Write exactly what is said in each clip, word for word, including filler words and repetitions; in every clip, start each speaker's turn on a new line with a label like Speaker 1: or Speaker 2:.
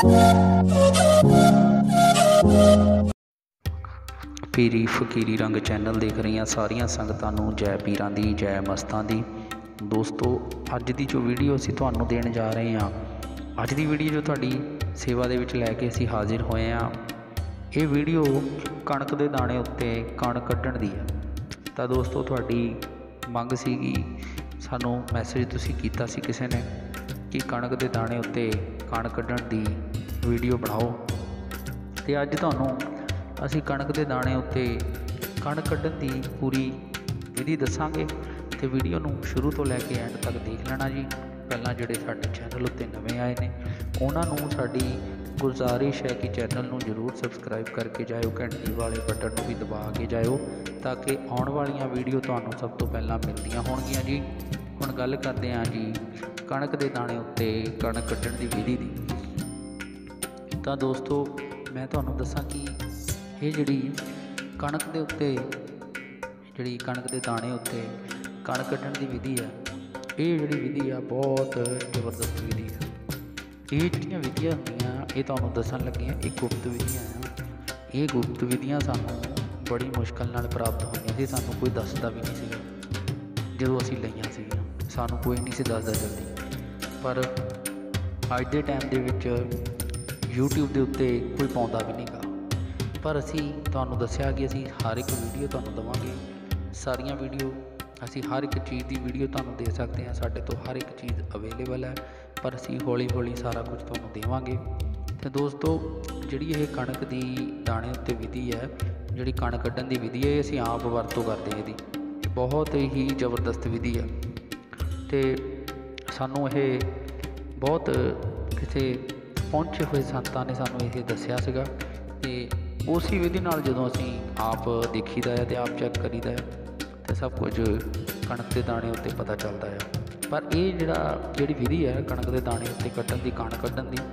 Speaker 1: पीरी फकीरी रंग चैनल देख रही सारिया संगतां नूं जय पीरां दी जय मस्तां दी। दोस्तों अज दी जो वीडियो असीं तुहानूं देण जा रहे हैं, अज दी वीडियो जो तुहाडी सेवा दे विच लैके असीं हाजिर होए हैं, ये वीडियो कणक दे दाणे उत्ते कण कड्ढण दी है। तो दोस्तों तुहाडी मंग सीगी, सानूं मैसेज तुसीं कीता सी किसी ने कि कणक दे दाणे उत्ते कण कड्ढण दी वीडियो बनाओ। तो अज तुहानूं असीं कणक दे दाणे उत्ते कण कड्ढण दी पूरी विधि दसांगे। तो वीडियो नूं शुरू तो लैके एंड तक देख लेना जी। पहलां जिहड़े साडे चैनल उत्ते नवें आए ने उन्हां नूं साडी गुजारिश है कि चैनल नूं जरूर सबसक्राइब करके जाओ, घंटी वाले बटन नूं भी दबा के जाओ ताकि आउण वालियां वीडियो तुहानूं सब तो पहलां मिलदियां होणगीਆਂ जी। हुण गल करदे हां जी कणक दे दाणे उत्ते कण कड्ढण दी विधि दी। तां दोस्तों मैं तुहानूं दसां कि ये जिहड़ी कणक दे उत्ते जिहड़ी कणक दे दाणे उत्ते कण कड्ढण दी विधि है, ये जिहड़ी विधि आ बहुत जबरदस्त विधि है। ये जिहड़ियां विधियां हुंदियां ये तुहानूं दस्सण लगे हां, ये गुप्त विधियां आ। ये गुप्त विधियां सानूं बड़ी मुश्किल नाल प्राप्त होईयां सी, सानूं कोई दसदा भी नहीं सीगा। जदों असीं लईआं सीगीआं सानूं कोई नहीं सी दसदा जल्दी, पर अज दे टाइम दे विच यूट्यूब दे उत्ते कोई पाउंदा भी नहीं गा। पर असीं तुहानूं दस्सिआ कि असीं हर एक वीडियो तुहानूं देवांगे, सारियां वीडियो असीं हर एक चीज़ की वीडियो तुहानूं दे सकते हैं। साडे तो हर एक चीज़ अवेलेबल है, पर असीं हौली हौली सारा कुछ तुहानूं देवांगे। तो दोस्तों जिहड़ी ये कणक दी दाणे उत्ते विधि है, जिहड़ी कण कड्ढण दी विधि है, असीं आप वरतों करदे इहदी बहुत ही जबरदस्त विधि है। तो सानूं ये बहुत किसी पहुंचे हुए संतां ने सानूं ये दस्सिआ सीगा। ते उसी विधि नाल जदों असीं आप देखीदा है तो आप चैक करीदा है तो सब कुछ कणक के दाणे उत्ते पता चलता है। पर यह जिहड़ा जिहड़ी विधि है कणक के दाणे उत्ते कड्ढण दी कण कड्ढण दी,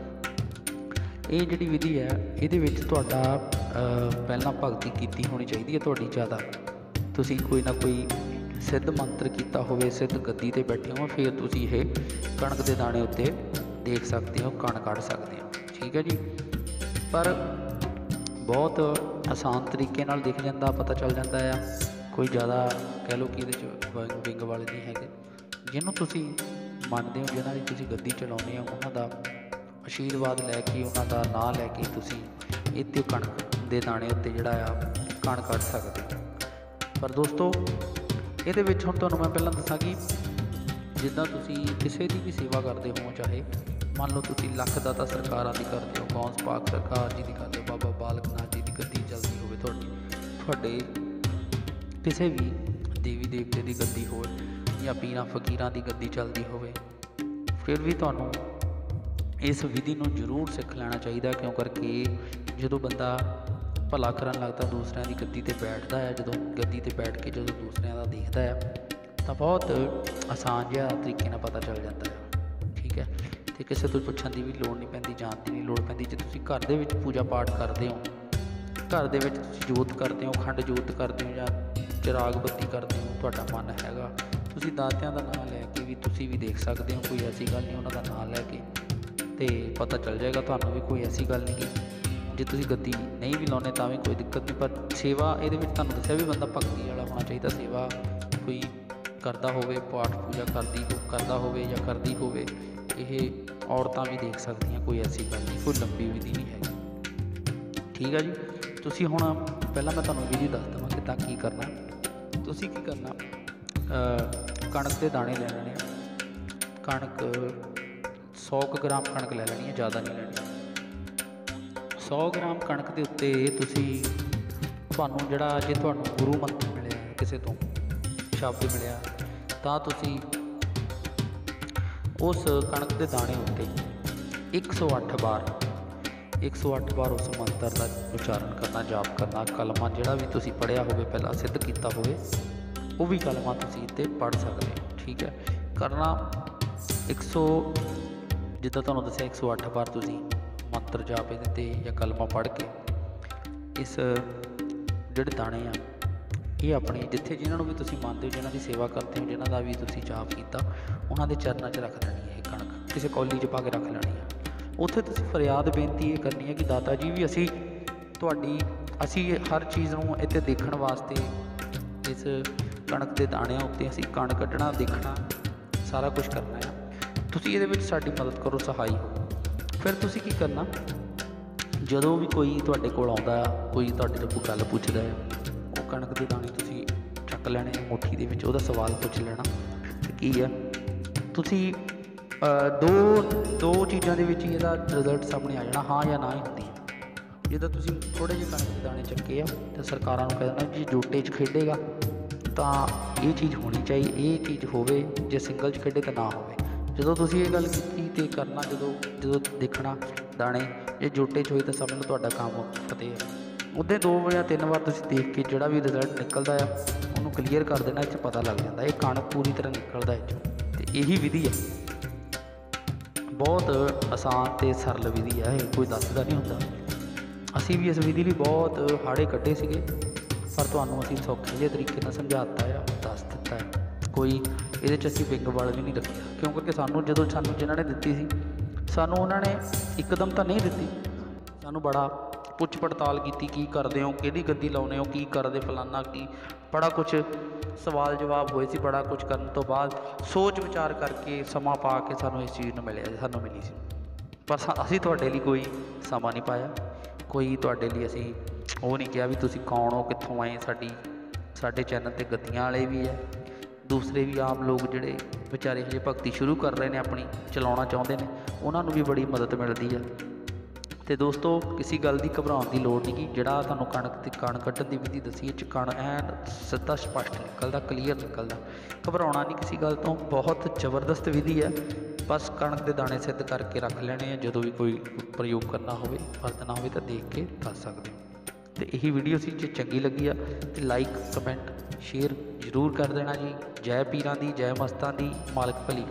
Speaker 1: ये जिहड़ी विधि है इहदे विच तुहाडा पहलां भगती कीती होनी चाहिए है तुहाडी ज़्यादा। तुसीं कोई ना कोई सिद्ध मंत्र कीता होवे, सिद्ध गद्दी ते बैठे हो, फिर तुसीं ये कणक के दाणे उत्ते देख सकते हो, कण कढ़ सकते हो। ठीक है जी। पर बहुत आसान तरीके नाल दिख जाता, पता चल जाता है। कोई ज़्यादा कह लो कि विंग विंग वाले नहीं है। जिन्हों तुसीं मनते हो, जिन्हों की तुसीं गद्दी चलाउने हो, उन्हों का आशीर्वाद लैके उन्हों का नाम लैके तुसीं इत्ते कणक दे दाणे उत्ते जिहड़ा आ कण कढ़ सकते हो। पर दोस्तों इहदे विच हुण तुहानूं मैं पहलां दस्सां कि जिद्दां तुसीं किसी की भी सेवा करते हो, चाहे मान लो तुसीं लख दाता सरकारां दी करते हो, कौंस पाक सरकार जी की करते हो, बाबा बालक नाथ जी की गद्दी चलती हो, तुहाडे किसी भी देवी देवते की गद्दी हो या पीरां फकीरां की गद्दी चलती हो, फिर भी तुहानूं इस विधि नूं जरूर सीख लेना चाहिए। क्यों करके जदों बंदा भला करन लगता दूसरों की गद्दी ते बैठता है, जदों गद्दी ते बैठ के जदों दूसरों का देखता है तो बहुत आसान जिहा तरीके नाल पता चल जाता है। ठीक है। तो किसी तो पुछण की भी लोड़ नहीं पैंदी, जाण की नहीं लोड़ पैंदी। जे तुसीं घर दे विच पूजा पाठ करते हो, घर दे विच तुसीं जोत करते हो, खंड जोत करते हो या चिराग बत्ती करते हो, तुहाडा मन हैगा, तुसीं दातिआं दा नाम लैके भी तुसीं भी देख सकते हो। कोई ऐसी गल नहीं, उन्हां दा नाम लैके तो पता चल जाएगा तुहानूं भी, कोई ऐसी गल नहीं कि जे तुसीं गद्दी नहीं भी लाउने तां भी कोई दिक्कत नहीं। पर सेवा इहदे विच तुहानूं दस्सिआ भी बंदा भगती वाला होना चाहिए। सेवा कोई करदा होवे, पाठ पूजा करदी करदा होवे या करदी होवे, ये औरतां भी देख सकदियां, कोई ऐसी गल नहीं, कोई लंबी विधि नहीं है। ठीक है जी। तुसीं हुण पहलां मैं तुहानूं विधि दस देवां किदां की करना। तुसीं की करना, कणक के दाणे ले लैणे, कणक सौ ग्राम कणक ले लैनी है, ज़्यादा नहीं लैनी। सौ ग्राम कणक के उत्ते तुसीं तुहानूं जिहड़ा जे तुहानूं गुरु मंत्र मिलिआ किसी तो शब्द मिलिआ तां तुसीं उस कणक के दाणे उत्ते एक सौ अठ बार एक सौ अठ बार उस मंत्र का उच्चारण करना, जाप करना। कलमा जिहड़ा भी तुसीं पढ़िया होवे, पहला सिद्ध किया होवे, वो भी कलमा तुसीं इत्ते पढ़ सकते हो। ठीक है। करना एक सौ जिद्दां तुहानूं दस्सिआ एक सौ अठ बार तुसीं मंत्र जाप इहदे या कलमा पढ़ के इस जिहड़े दाणे आ ये अपने जिथे जिन्होंने भी तुसीं मानते हो, जिन्हों की सेवा करते हो, जिन्हों का भी तुसीं जाप किया, उन्होंने चरणों च रख देनी है। कणक किसी कौली च पा के रख लेनी है। ਉੱਥੇ ਤੁਸੀਂ ਫਰਿਆਦ ਬੇਨਤੀ ਇਹ ਕਰਨੀ ਹੈ ਕਿ ਦਾਤਾ ਜੀ ਵੀ ਅਸੀਂ ਤੁਹਾਡੀ ਅਸੀਂ ਹਰ ਚੀਜ਼ ਨੂੰ ਇੱਥੇ ਦੇਖਣ ਵਾਸਤੇ ਇਸ ਕਣਕ ਦੇ ਦਾਣਿਆਂ ਉੱਤੇ ਅਸੀਂ ਕਣ ਕੱਢਣਾ ਦੇਖਣਾ ਸਾਰਾ ਕੁਝ ਕਰਨਾ ਆ, ਤੁਸੀਂ ਇਹਦੇ ਵਿੱਚ ਸਾਡੀ ਮਦਦ ਕਰੋ, ਸਹਾਈ ਹੋ। ਫਿਰ ਤੁਸੀਂ ਕੀ ਕਰਨਾ, ਜਦੋਂ ਵੀ ਕੋਈ ਤੁਹਾਡੇ ਕੋਲ ਆਉਂਦਾ, ਕੋਈ ਤੁਹਾਡੇ ਤੋਂ ਕੋਈ ਗੱਲ ਪੁੱਛਦਾ ਹੈ, ਉਹ ਕਣਕ ਦੇ ਦਾਣੇ ਤੁਸੀਂ ਚੱਕ ਲੈਣੇ ਮੁੱਠੀ ਦੇ ਵਿੱਚ, ਉਹਦਾ ਸਵਾਲ ਪੁੱਛ ਲੈਣਾ ਅਤੇ ਕੀ ਆ ਤੁਸੀਂ ਦੋ ਦੋ ਚੀਜ਼ਾਂ ਦੇ ਵਿੱਚ ਹੀ ਇਹਦਾ ਰਿਜ਼ਲਟ ਸਾਹਮਣੇ ਆ ਜਾਣਾ, ਹਾਂ ਜਾਂ ਨਾ ਹੀ ਹੁੰਦੀ ਹੈ। ਜਿੱਦਾਂ ਤੁਸੀਂ ਥੋੜ੍ਹੇ ਜਿਹੇ ਕਣਕ ਦੇ ਦਾਣੇ ਚੱਕੇ ਆ ਅਤੇ ਸਰਕਾਰਾਂ ਨੂੰ ਕਹਿ ਦੇਣਾ ਜੇ ਜੋਟੇ 'ਚ ਖੇਡੇਗਾ ਤਾਂ ਇਹ ਚੀਜ਼ ਹੋਣੀ ਚਾਹੀਦੀ, ਇਹ ਚੀਜ਼ ਹੋਵੇ, ਜੇ ਸਿੰਗਲ 'ਚ ਖੇਡੇ ਤਾਂ ਨਾ ਹੋਵੇ। ਜਦੋਂ ਤੁਸੀਂ ਇਹ ਗੱਲ ਕੀਤੀ ਅਤੇ ਕਰਨਾ, ਜਦੋਂ ਜਦੋਂ ਦੇਖਣਾ ਦਾਣੇ ਜੇ ਜੋਟੇ 'ਚ ਹੋਏ ਤਾਂ ਸਮਝ ਲਓ ਤੁਹਾਡਾ ਕੰਮ ਫਤਿਹ ਹੈ। ਉੱਦਾਂ ਦੋ ਜਾਂ ਤਿੰਨ ਵਾਰ ਤੁਸੀਂ ਦੇਖ ਕੇ ਜਿਹੜਾ ਵੀ ਰਿਜ਼ਲਟ ਨਿਕਲਦਾ ਆ ਉਹਨੂੰ ਕਲੀਅਰ ਕਰ ਦੇਣਾ, ਇਹ 'ਚ ਪਤਾ ਲੱਗ ਜਾਂਦਾ ਇਹ ਕਣਕ ਪੂਰੀ ਤਰ੍ਹਾਂ ਨਿਕਲਦਾ ਇਹ 'ਚੋਂ। ਅਤੇ ਇਹੀ ਵਿਧੀ ਹੈ, ਬਹੁਤ ਆਸਾਨ ਅਤੇ ਸਰਲ ਵਿਧੀ ਹੈ, ਇਹ ਕੋਈ ਦੱਸਦਾ ਨਹੀਂ ਹੁੰਦਾ। ਅਸੀਂ ਵੀ ਇਸ ਵਿਧੀ ਲਈ ਬਹੁਤ ਹਾੜੇ ਕੱਢੇ ਸੀਗੇ, ਪਰ ਤੁਹਾਨੂੰ ਅਸੀਂ ਸੌਖੇ ਜਿਹੇ ਤਰੀਕੇ ਨਾਲ ਸਮਝਾ ਦਿੱਤਾ ਆ, ਦੱਸ ਦਿੱਤਾ ਹੈ। ਕੋਈ ਇਹਦੇ 'ਚ ਅਸੀਂ ਵਿੰਗ ਵਾਲ ਵੀ ਨਹੀਂ ਰੱਖਿਆ, ਕਿਉਂ ਕਰਕੇ ਸਾਨੂੰ ਜਦੋਂ ਸਾਨੂੰ ਜਿਨ੍ਹਾਂ ਨੇ ਦਿੱਤੀ ਸੀ, ਸਾਨੂੰ ਉਹਨਾਂ ਨੇ ਇੱਕਦਮ ਤਾਂ ਨਹੀਂ ਦਿੱਤੀ, ਸਾਨੂੰ ਬੜਾ ਪੁੱਛ ਪੜਤਾਲ ਕੀਤੀ, ਕੀ ਕਰਦੇ ਹੋ, ਕਿਹੜੀ ਗੱਦੀ ਲਾਉਂਦੇ ਹੋ, ਕੀ ਕਰਦੇ ਫਲਾਨਾ ਕੀ, ਬੜਾ ਕੁਛ ਸਵਾਲ ਜਵਾਬ ਹੋਏ ਸੀ। ਬੜਾ ਕੁਛ ਕਰਨ ਤੋਂ ਬਾਅਦ ਸੋਚ ਵਿਚਾਰ ਕਰਕੇ ਸਮਾਂ ਪਾ ਕੇ ਸਾਨੂੰ ਇਸ ਚੀਜ਼ ਨੂੰ ਮਿਲਿਆ, ਸਾਨੂੰ ਮਿਲੀ ਸੀ। ਪਰ ਅਸੀਂ ਤੁਹਾਡੇ ਲਈ ਕੋਈ ਸਮਾਂ ਨਹੀਂ ਪਾਇਆ, ਕੋਈ ਤੁਹਾਡੇ ਲਈ ਅਸੀਂ ਉਹ ਨਹੀਂ ਕਿਹਾ ਵੀ ਤੁਸੀਂ ਕੌਣ ਹੋ, ਕਿੱਥੋਂ ਆਏ। ਸਾਡੀ ਸਾਡੇ ਚੈਨਲ 'ਤੇ ਗੱਦੀਆਂ ਵਾਲੇ ਵੀ ਹੈ, ਦੂਸਰੇ ਵੀ ਆਮ ਲੋਕ ਜਿਹੜੇ ਵਿਚਾਰੇ ਹਜੇ ਭਗਤੀ ਸ਼ੁਰੂ ਕਰ ਰਹੇ ਨੇ, ਆਪਣੀ ਚਲਾਉਣਾ ਚਾਹੁੰਦੇ ਨੇ, ਉਹਨਾਂ ਨੂੰ ਵੀ ਬੜੀ ਮਦਦ ਮਿਲਦੀ ਹੈ। ਅਤੇ ਦੋਸਤੋ ਕਿਸੇ ਗੱਲ ਦੀ ਘਬਰਾਉਣ ਦੀ ਲੋੜ ਨਹੀਂ, ਕਿ ਜਿਹੜਾ ਤੁਹਾਨੂੰ ਕਣਕ ਤੇ ਕਣ ਕੱਢਣ ਦੀ ਵਿਧੀ ਦੱਸੀ, ਇਹ 'ਚ ਕਣ ਐਨ ਸਿੱਧਾ ਸਪਸ਼ਟ ਨਿਕਲਦਾ, ਕਲੀਅਰ ਨਿਕਲਦਾ। ਘਬਰਾਉਣਾ ਨਹੀਂ ਕਿਸੇ ਗੱਲ ਤੋਂ, ਬਹੁਤ ਜ਼ਬਰਦਸਤ ਵਿਧੀ ਹੈ। ਬਸ ਕਣਕ ਦੇ ਦਾਣੇ ਸਿੱਧ ਕਰਕੇ ਰੱਖ ਲੈਣੇ ਆ, ਜਦੋਂ ਵੀ ਕੋਈ ਪ੍ਰਯੋਗ ਕਰਨਾ ਹੋਵੇ, ਵਰਤਣਾ ਹੋਵੇ ਤਾਂ ਦੇਖ ਕੇ ਦੱਸ ਸਕਦੇ ਹੋ। ਅਤੇ ਇਹੀ ਵੀਡੀਓ ਸੀ, ਜੇ ਚੰਗੀ ਲੱਗੀ ਆ ਅਤੇ ਲਾਈਕ ਕਮੈਂਟ ਸ਼ੇਅਰ ਜ਼ਰੂਰ ਕਰ ਦੇਣਾ ਜੀ। ਜੈ ਪੀਰਾਂ ਦੀ, ਜੈ ਮਸਤਾਂ ਦੀ, ਮਾਲਕ ਭਲੀ